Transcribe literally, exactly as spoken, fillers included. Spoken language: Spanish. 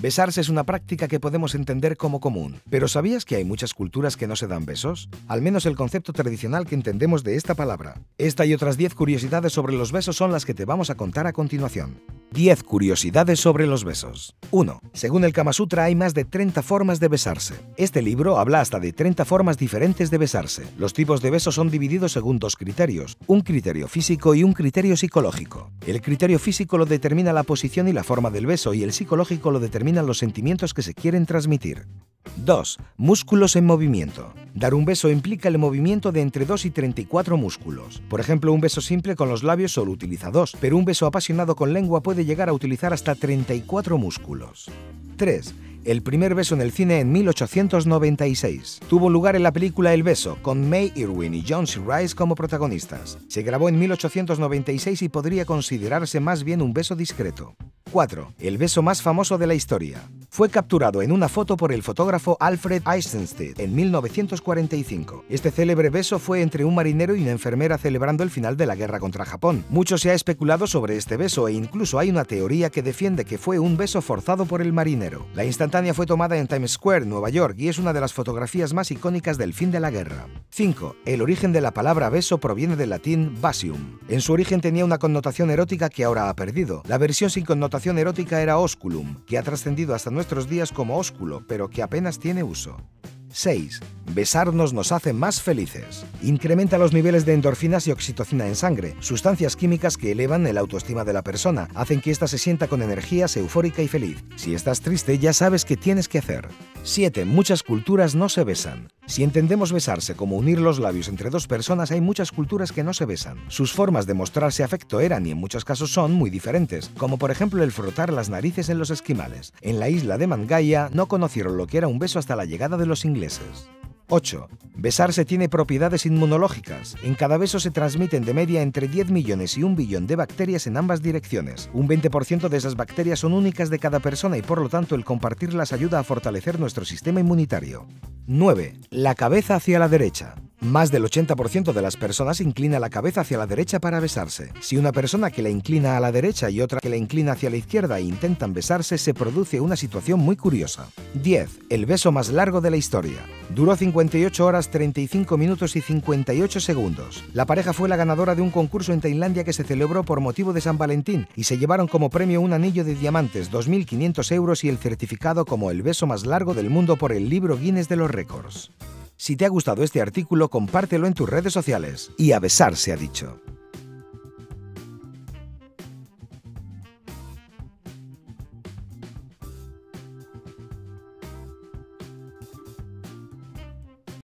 Besarse es una práctica que podemos entender como común, pero ¿sabías que hay muchas culturas que no se dan besos? Al menos el concepto tradicional que entendemos de esta palabra. Esta y otras diez curiosidades sobre los besos son las que te vamos a contar a continuación. diez curiosidades sobre los besos. uno. Según el Kama Sutra hay más de treinta formas de besarse. Este libro habla hasta de treinta formas diferentes de besarse. Los tipos de besos son divididos según dos criterios, un criterio físico y un criterio psicológico. El criterio físico lo determina la posición y la forma del beso y el psicológico lo determinan los sentimientos que se quieren transmitir. dos. Músculos en movimiento. Dar un beso implica el movimiento de entre dos y treinta y cuatro músculos. Por ejemplo, un beso simple con los labios solo utiliza dos, pero un beso apasionado con lengua puede llegar a utilizar hasta treinta y cuatro músculos. tres. El primer beso en el cine en mil ochocientos noventa y seis. Tuvo lugar en la película El beso, con May Irwin y John C. Reilly como protagonistas. Se grabó en mil ochocientos noventa y seis y podría considerarse más bien un beso discreto. cuatro. El beso más famoso de la historia. Fue capturado en una foto por el fotógrafo Alfred Eisenstadt en mil novecientos cuarenta y cinco. Este célebre beso fue entre un marinero y una enfermera celebrando el final de la guerra contra Japón. Mucho se ha especulado sobre este beso e incluso hay una teoría que defiende que fue un beso forzado por el marinero. La instantánea fue tomada en Times Square, Nueva York, y es una de las fotografías más icónicas del fin de la guerra. cinco. El origen de la palabra beso proviene del latín basium. En su origen tenía una connotación erótica que ahora ha perdido. La versión sin connotación erótica era osculum, que ha trascendido hasta nuestros días como ósculo, pero que apenas tiene uso. seis. Besarnos nos hace más felices. Incrementa los niveles de endorfinas y oxitocina en sangre, sustancias químicas que elevan el autoestima de la persona, hacen que ésta se sienta con energías, eufórica y feliz. Si estás triste, ya sabes qué tienes que hacer. siete. Muchas culturas no se besan. Si entendemos besarse como unir los labios entre dos personas, hay muchas culturas que no se besan. Sus formas de mostrarse afecto eran y en muchos casos son muy diferentes, como por ejemplo el frotar las narices en los esquimales. En la isla de Mangaia no conocieron lo que era un beso hasta la llegada de los ingleses. ocho. Besarse tiene propiedades inmunológicas. En cada beso se transmiten de media entre diez millones y un billón de bacterias en ambas direcciones. Un veinte por ciento de esas bacterias son únicas de cada persona y por lo tanto el compartirlas ayuda a fortalecer nuestro sistema inmunitario. nueve. La cabeza hacia la derecha. Más del ochenta por ciento de las personas inclina la cabeza hacia la derecha para besarse. Si una persona que la inclina a la derecha y otra que la inclina hacia la izquierda e intentan besarse, se produce una situación muy curiosa. diez. El beso más largo de la historia. Duró cincuenta y ocho horas, treinta y cinco minutos y cincuenta y ocho segundos. La pareja fue la ganadora de un concurso en Tailandia que se celebró por motivo de San Valentín y se llevaron como premio un anillo de diamantes, dos mil quinientos euros y el certificado como el beso más largo del mundo por el libro Guinness de los récords. Si te ha gustado este artículo, compártelo en tus redes sociales. Y a besar se ha dicho.